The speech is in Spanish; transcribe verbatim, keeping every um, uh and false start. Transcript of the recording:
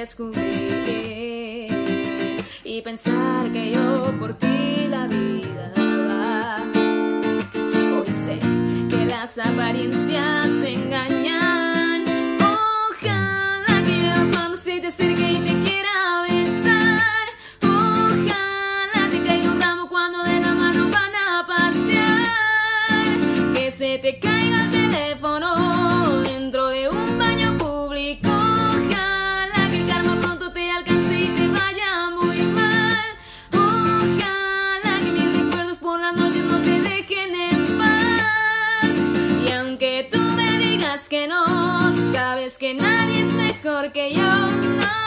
descubrir y pensar que yo por ti la vida daba. Hoy sé que las apariencias engañan. Ojalá que yo cuando se te acerque y te quiera besar, ojalá te caiga un ramo cuando de la mano van a pasear, que se te caiga el teléfono dentro de un baño público. Ojalá que el karma pronto te alcance y te vaya muy mal. Ojalá que mis recuerdos por las noches no te dejen en paz. Y aunque tú me digas que no, sabes que nadie es mejor que yo. No.